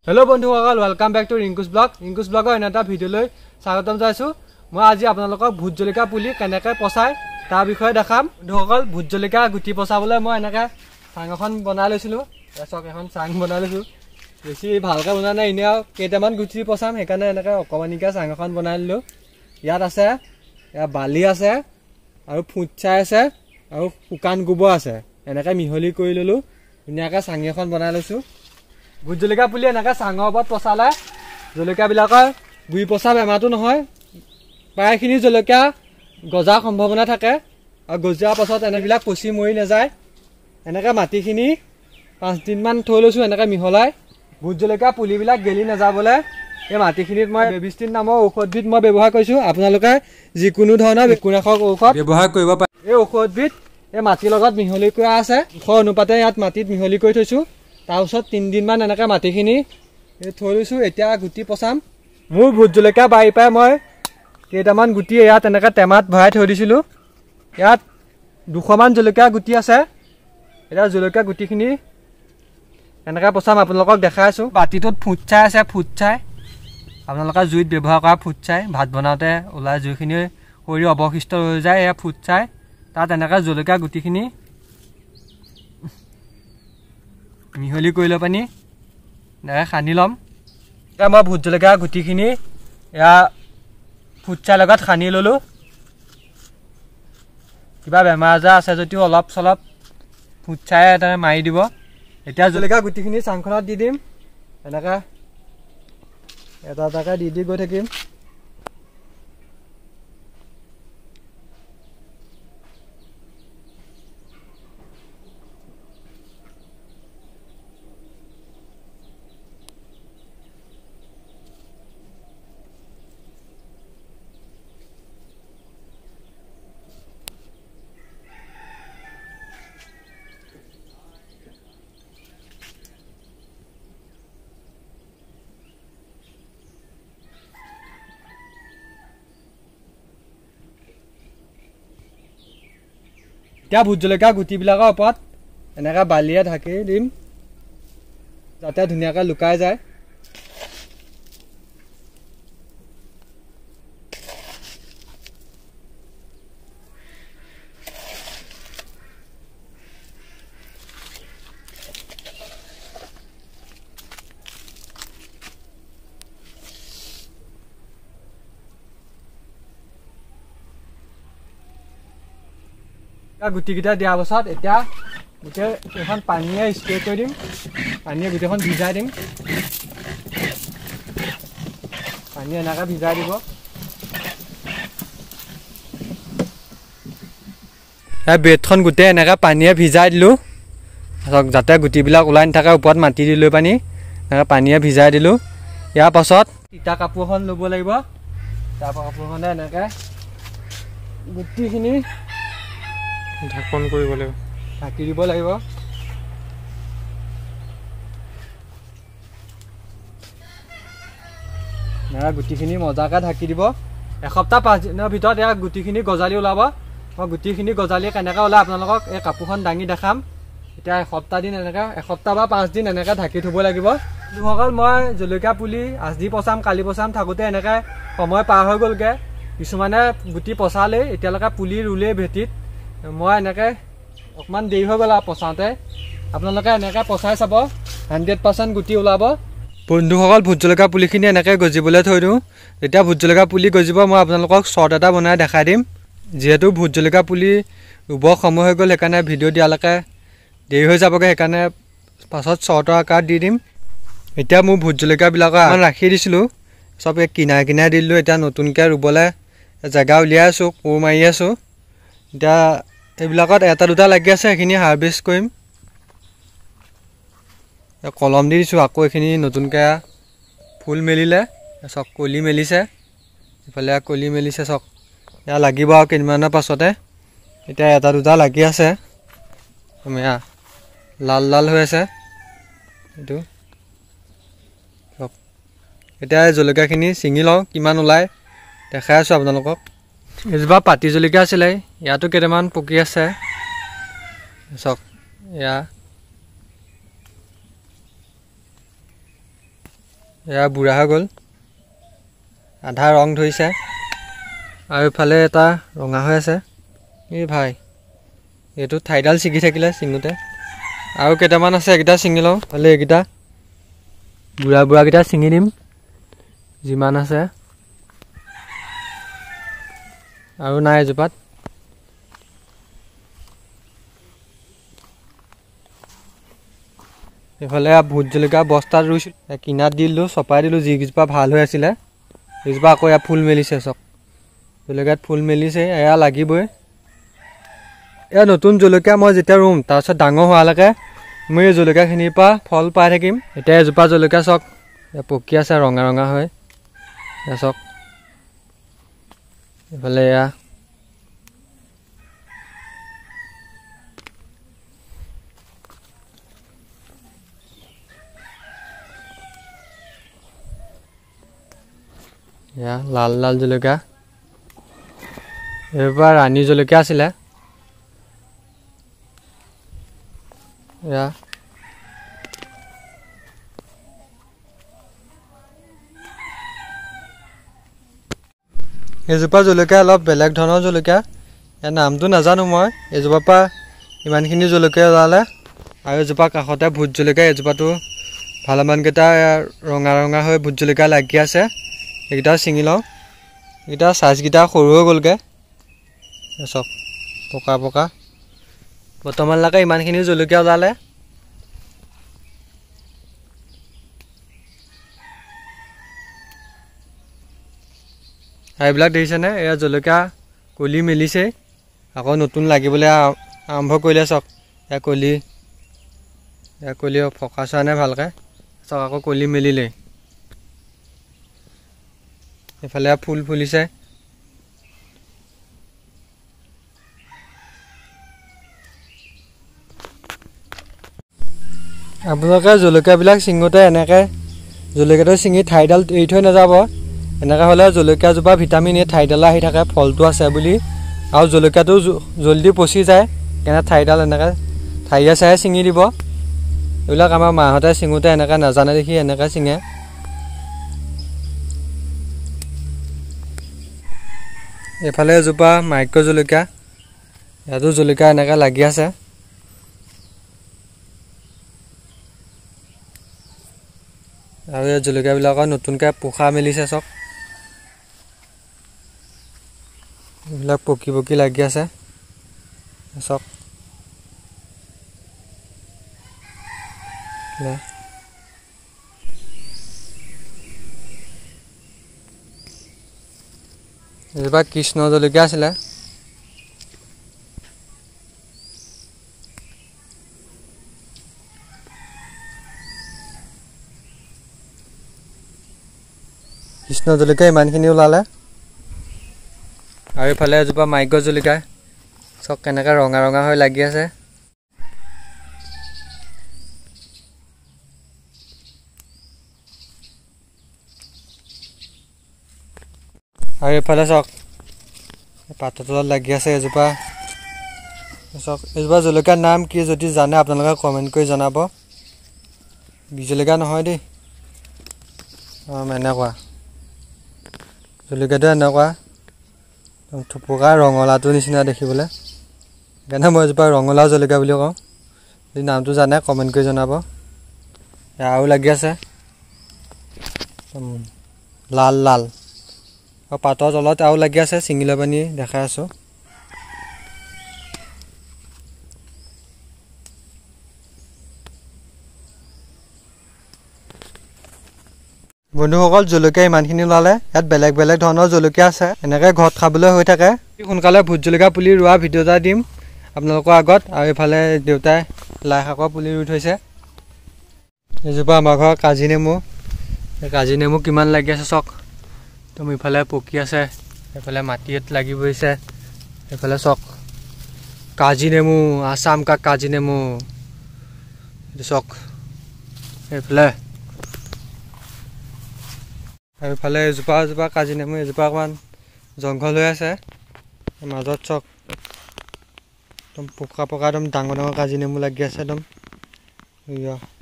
Hello बंधुসকল welcome back to Rinku's blogger एन एटा भिडिओলৈ स्वागतम जाइছো মই আজি আপোনালোকক ভোট জলকীয়া পুলি কেনেকৈ পচাই তাৰ বিষয়ে দেখাম বন্ধুসকল ভোট জলকীয়া গুটি পচাবলৈ মই এনেকৈ চাং এখন বনাই লৈছিলো এচক এখন চাং বনাই লৈছো বেছি ভালকৈ বনা নাই ইনে কেইটামান গুটি পচাম সেইকাৰণে এনেকৈ অকমানিকা চাং এখন বনাই ললো ইয়াত আছে ইয়া বালি আছে আৰু ফুটছাই আছে আৰু শুকান গোবৰ আছে এনেকৈ মিহলি কৰি ললো ধুনীয়াকৈ চাং এখন বনাই লৈছো ভোট জলকীয়া পুলি এনেকৈ চাঙৰ ওপৰত পচালে জলকীয়াবিলাকৰ গুৰি পচা বেমাৰটো নহয় প্ৰায়খিনি জলকীয়া গজাৰ সম্ভাৱনা থাকে আৰু গজাৰ পাছত এনেবিলাক পচি মৰি নাযায় এনেকৈ মাটিখিনি 5 দিনমান থৈ লৈছোঁ এনেকৈ মিহলাই ভোট জলকীয়া পুলিবিলাক গেলি নাযাবলৈ এই মাটিখিনিত মই বেবিষ্টিন নামৰ ঔষধবিধ মই ব্যৱহাৰ কৰিছোঁ আপোনালোকে যিকোনো ধৰণৰ কীটনাশক ঔষধ ব্যৱহাৰ কৰিব পাৰে এই ঔষধবিধ এই মাটিৰ লগত মিহলি কৰা আছে অনুপাতে ইয়াত মাটিত মিহলি কৰি থৈছোঁ তাৰপিছত 3 দিনমান এনেকৈ মাটিখিনি থৈ লৈছোঁ এতিয়া গুটি পচাম মোৰ ভোট জলকীয়া বাৰী পাই মই কেইটামান গুটি ইয়াত এনেকৈ টেমাত ভৰাই থৈ দিছিলোঁ ইয়াত 200 মান জলকীয়া গুটি আছে এতিয়া জলকীয়া গুটিখিনি এনেকৈ পচাম আপোনালোকক দেখাই আছোঁ বাতিটোত ফুটছাই আছে ফুটছাই আপোনালোকে জুইত ব্যৱহাৰ কৰা ফুটছাই ভাত বনাওঁতে ওলাই জুইখিনি সৰি অৱশিষ্ট হৈ যায় এয়া ফুটছাই তাত এনেকৈ জলকীয়া গুটিখিনি মিহলি কৰি লৈ পানি এনেকৈ সানি ল'ম এতিয়া মই ভোট জলকীয়া গুটিখিনি এয়া ফুটছাই লগত সানি ল'লোঁ কিবা বেমাৰ আজাৰ আছে যদিও অলপ চলপ ফুটছাই এটা মাৰি দিব এতিয়া জলকীয়া গুটিখিনি চাংখনত দি দিম এনেকৈ এটা এটাকৈ দি গৈ থাকিম এতিয়া ভোট জলকীয়া গুটিবিলাকৰ ওপৰত এনেকৈ বালিয়ে ঢাকি দিম যাতে ধুনীয়াকৈ লুকাই যায় গুটিকেইটা দিয়াৰ পাছত এতিয়া গোটেই এখন পানীয়ে স্প্ৰে কৰি দিম পানীয়ে গোটেইখন ভিজাই দিম পানী এনেকৈ ভিজাই দিব বেডখন গোটেই এনেকৈ পানীয়ে ভিজাই দিলোঁ যাতে গুটিবিলাক ওলাই নাথাকে ওপৰত মাটি দি লৈ পানী এনেকৈ পানীয়ে ভিজাই দিলোঁ ইয়াৰ পাছত তিতা কাপোৰ এখন ল'ব লাগিব তাৰপৰা কাপোৰখনে এনেকৈ গুটিখিনি ঢাকন কৰিব লাগিব ঢাকি দিব লাগিব গুটিখিনি মজাকৈ ঢাকি দিব এসপ্তাহ 5 দিনৰ ভিতৰত ইয়াৰ গুটিখিনি গজালি ওলাব মই গুটিখিনি গজালি কেনেকৈ ওলাই আপোনালোকক এই কাপোৰখন দাঙি দেখাম এতিয়া এসপ্তাহ বা 5 দিন এনেকৈ ঢাকি থ'ব লাগিব বন্ধুসকল মই জলকীয়া পুলি আজি পচাম কালি পচাম থাকোঁতে এনেকৈ সময় পাৰ হৈ গ'লগৈ কিছুমানে গুটি পচালেই এতিয়ালৈকে পুলি ৰুলেই ভেটিত মই এনেকৈ অকণমান দেৰি হৈ গ'ল আৰু পচাওঁতে আপোনালোকে এনেকৈ পচাই চাব 100% গুটি ওলাব বন্ধুসকল ভোট জলকীয়া পুলিখিনি এনেকৈ গজিবলৈ থৈ দিওঁ যেতিয়া ভোট জলকীয়া পুলি গজিব মই আপোনালোকক শ্বৰ্ট এটা বনাই দেখাই দিম যিহেতু ভোট জলকীয়া পুলি ৰুব সময় হৈ গ'ল সেইকাৰণে ভিডিঅ' দিয়ালৈকে দেৰি হৈ যাবগৈ সেইকাৰণে পাছত শ্বৰ্টৰ আকাৰ দি দিম এতিয়া মোৰ ভোট জলকীয়াবিলাকৰ ৰাখি দিছিলোঁ চব কিনাৰে কিনাৰে দি দিলোঁ এতিয়া নতুনকৈ ৰুবলৈ জেগা উলিয়াই আছোঁ কোৰ মাৰি আছোঁ এতিয়া এইবিলাকত এটা দুটা লাগি আছে সেইখিনি হাৰ্ভেষ্ট কৰিম কলম দি দিছোঁ আকৌ এইখিনি নতুনকৈ ফুল মেলিলে চক কলি মেলিছে ইফালে কলি মেলিছে চক এয়া লাগিব আৰু কেইদিনমানৰ পাছতে এতিয়া এটা দুটা লাগি আছে এয়া লাল লাল হৈ আছে এইটো চক এতিয়া জলকীয়াখিনি ছিঙি লওঁ কিমান ওলায় দেখাই আছোঁ আপোনালোকক এজোপা পাতি জলকীয়া আছিলে ইয়াতো কেইটামান পকি আছে চাওক এয়া এয়া বুঢ়া হৈ গ'ল, আধা ৰং ধৰিছে আৰু ইফালে এটা ৰঙা হৈ আছে। এই ভাই এইটো ঠাইডাল ছিগি থাকিলে ছিঙোতে, আৰু কেইটামান আছে, এইকেইটা ছিঙি লওঁ। হ'লে এইকেইটা বুঢ়াকেইটা ছিঙি দিম যিমান আছে, আৰু নাই এজোপাত। এইফালে ভোট জলকীয়া বস্তাত ৰুইছিলোঁ, কিনাত দি দিলোঁ, চপাই দিলোঁ। যিকেইজোপা ভাল হৈ আছিলে সেইজোপা আকৌ এয়া ফুল মেলিছে। চক জলকীয়াত ফুল মেলিছে, এয়া লাগিবই। এয়া নতুন জলকীয়া মই যেতিয়া ৰুম তাৰপিছত ডাঙৰ হোৱালৈকে মই এই জলকীয়াখিনিৰ পৰা ফল পাই থাকিম। এতিয়া এজোপা জলকীয়া চক পকি আছে, ৰঙা ৰঙা হৈ। এয়া চক এইফালে এয়া এয়া লাল লাল জলকীয়া, এইবাৰ ৰাণী জলকীয়া আছিলে। এয়া এইজোপা জলকীয়া অলপ বেলেগ ধৰণৰ জলকীয়া, ইয়াৰ নামটো নাজানো মই। এইজোপাৰ পৰা ইমানখিনি জলকীয়া ওলালে। আৰু এজোপা কাষতে ভোট জলকীয়া, এজোপাটো ভালেমানকেইটা ৰঙা ৰঙা হৈ ভোট জলকীয়া লাগি আছে। এইকেইটা ছিঙি লওঁ। এইকেইটা চাইজকেইটা সৰু হৈ গ'লগৈ, চক পকা পকা। বৰ্তমানলৈকে ইমানখিনি জলকীয়া ওলালে। এইবিলাক দেখিছেনে, এয়া জলকীয়া কলি মেলিছে, আকৌ নতুন লাগিবলৈ আৰম্ভ কৰিলে। চক এয়া কলি ফকা চোৱা নাই ভালকৈ। চক আকৌ কলি মেলিলেই। এইফালে ফুল ফুলিছে। আপোনালোকে জলকীয়াবিলাক ছিঙোতে এনেকৈ জলকীয়াটো ছিঙি ঠাইডাল এৰি থৈ নাযাব। এনেকৈ হ'লে জলকীয়াজোপা ভিটামিন এই ঠাইডালে আহি থাকে, ফলটো আছে বুলি। আৰু জলকীয়াটো জল্দি পচি যায়, কেনে ঠাইডাল এনেকৈ ঠাইয়ে চাইয়ে ছিঙি দিব। এইবিলাক আমাৰ মাহঁতে ছিঙোতে এনেকৈ নাজানে দেখি এনেকৈ ছিঙে। এইফালে এজোপা মাইক্ৰ' জলকীয়া, ইয়াতো জলকীয়া এনেকৈ লাগি আছে। আৰু এই জলকীয়াবিলাকৰ নতুনকৈ পোখা মেলিছে। চক এইবিলাক পকি পকি লাগি আছে। চক এজোপা কৃষ্ণ জলকীয়া আছিলে। কৃষ্ণ জলকীয়া ইমানখিনি ওলালে। আৰু এইফালে এজোপা মাইক্ৰ' জলকীয়া, চক কেনেকৈ ৰঙা ৰঙা হৈ লাগি আছে। আৰু এইফালে চক পাতৰ তলত লাগি আছে এজোপা। চক এইজোপা জলকীয়াৰ নাম কি যদি জানে আপোনালোকে কমেণ্ট কৰি জনাব। বিহ জলকীয়া নহয় দেই, এনেকুৱা জলকীয়াটো এনেকুৱা থুপুকা ৰঙালাওটোৰ নিচিনা দেখিবলৈ। সেইকাৰণে মই এজোপা ৰঙালাও জলকীয়া বুলি কওঁ। যদি নামটো জানে কমেণ্ট কৰি জনাব। আৰু লাগি আছে লাল লাল, আৰু পাতৰ তলত আৰু লাগি আছে, ছিঙি লৈ পানি দেখাই আছোঁ। বন্ধুসকল জলকীয়া ইমানখিনি ওলালে। ইয়াত বেলেগ বেলেগ ধৰণৰ জলকীয়া আছে, এনেকৈ ঘৰত খাবলৈ হৈ থাকে। সোনকালে ভোট জলকীয়া পুলি ৰোৱা ভিডিঅ' এটা দিম আপোনালোকৰ আগত। আৰু এইফালে দেউতাই লাই শাকৰ পুলি ৰুই থৈছে। এজোপা আমাৰ ঘৰৰ কাজি নেমু, কাজি নেমু কিমান লাগি আছে চক। একদম ইফালে পকি আছে, এইফালে মাটিত লাগি পৰিছে। এইফালে চক কাজি নেমু, আছাম কা কাজি নেমু। এইটো চক এইফালে, আৰু ইফালে এজোপা কাজি নেমু, এজোপা অকণমান জংঘল হৈ আছে মাজত। চক একদম পকা পকা একদম ডাঙৰ ডাঙৰ কাজি নেমু লাগি আছে একদম।